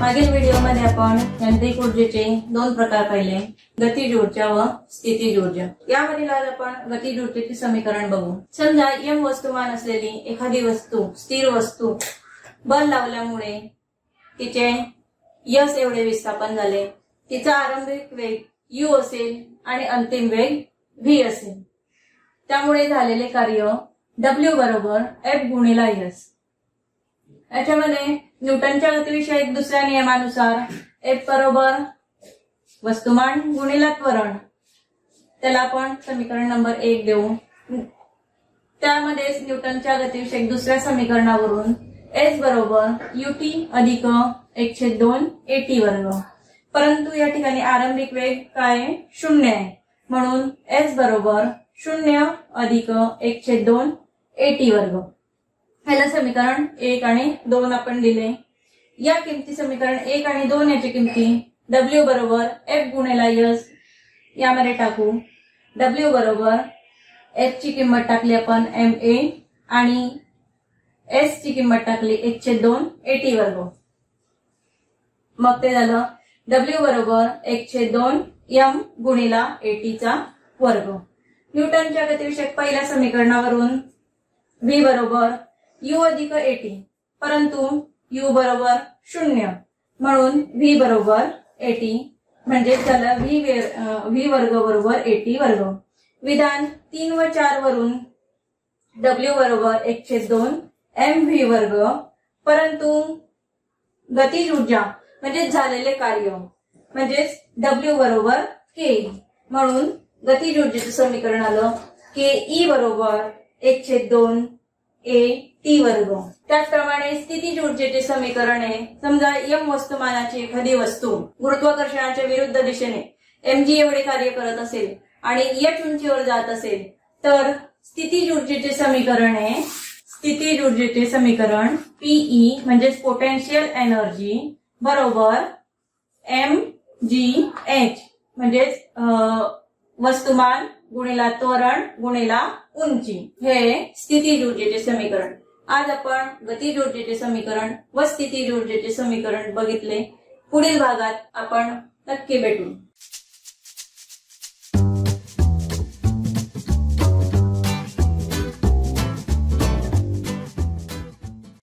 मागील व्हिडिओमध्ये आपण यांत्रिक ऊर्जेचे दोन प्रकार पाहिले, गतिज ऊर्जा व स्थितीज ऊर्जा। यावरील आज आपण गतिज ऊर्जेचे समीकरण बघू। समजा m वस्तुमान असलेली एखादी वस्तू, स्थिर वस्तू बल लावल्यामुळे तिचे s एवढे विस्थापन झाले, तिचा आरंभिक वेग u असेल आणि अंतिम वेग v असेल। त्यामुळे झालेले कार्य W बरोबर F गुणिला S। याच्यामध्ये न्यूटनच्या गतिविषयक दुसऱ्या नियमानुसार F बरोबर वस्तुमान गुणिला त्वरण, त्याला आपण समीकरण नंबर 1 देऊ। त्यामध्ये न्यूटनच्या गतिविषयक दुसऱ्या समीकरणावरून S बरोबर ut अधिक 1/2 at वर्ग, परंतु या ठिकाणी आरंभिक वेग काय 0 आहे, म्हणून S बरोबर 0 अधिक 1/2 at वर्ग। ह्याला समीकरण 1 आणि 2 आपण दिले। या किमती समीकरण 1 आणि 2 याची किमती W बरोबर F गुणिला S यामध्ये टाकू। W बरोबर F ची किंमत टाकली आपण MA आणि S ची किंमत टाकली 1/2 at वर्ग। मग ते झालं W बरोबर 1/2 m गुणिला at चा वर्ग। न्यूटनच्या गतिविषयक पहिल्या समीकरणावरून V बरोबर u अधिक at, परंतु u बरोबर 0, म्हणून v बरोबर at म्हणजे झालं v वर्ग बरोबर at वर्ग। विधान 3 व 4 वरून w बरोबर 1/2 mv वर्ग, परंतु गतिज ऊर्जा म्हणजे झालेले कार्य म्हणजे w बरोबर k, म्हणून गतिज ऊर्जेचे समीकरण आलं ke बरोबर 1/2 at वर्ग। त्याचप्रमाणे स्थितीज ऊर्जेचे समीकरण आहे, समजा m वस्तुमानाची एखादी वस्तू गुरुत्वाकर्षणाच्या विरुद्ध दिशेने mg एवढे कार्य करत असेल आणि h उंचीवर जात असेल, तर स्थितीज ऊर्जेचे समीकरण आहे, स्थितीज ऊर्जेचे समीकरण Pe म्हणजे पोटेन्शियल एनर्जी बरोबर mgh म्हणजे वस्तुमान गुणिला त्वरण गुणिला उंची, हे स्थितीज ऊर्जेचे समीकरण। आज आपण गतिज ऊर्जेचे समीकरण व स्थितीज ऊर्जेचे समीकरण बघितले। पुढील भागात आपण नक्की भेटू।